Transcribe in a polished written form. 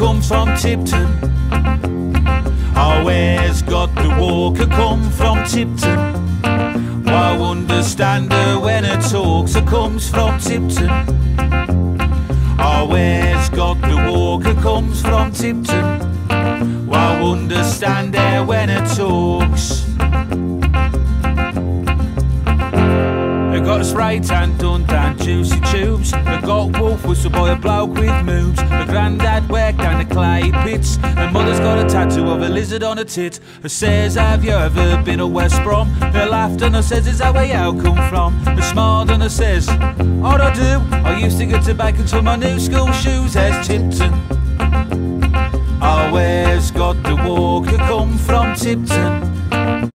come from Tipton? Oh, where's got the walker come from Tipton? I understand her when her talks her comes from Tipton. Oh, where's got the walker comes from Tipton? I understand her when her talks. I got a spray tan done down juicy tubes. I got wolf whistle by a bloke with moves. My granddad worked down the clay pits. My mother's got a tattoo of a lizard on her tit. I says, have you ever been to West Brom? They laughed and I says, is that where you come from? They smiled and I says, what I do? I used to get to bake till my new school shoes. There's Tipton. Oh, where's got the walker come from Tipton?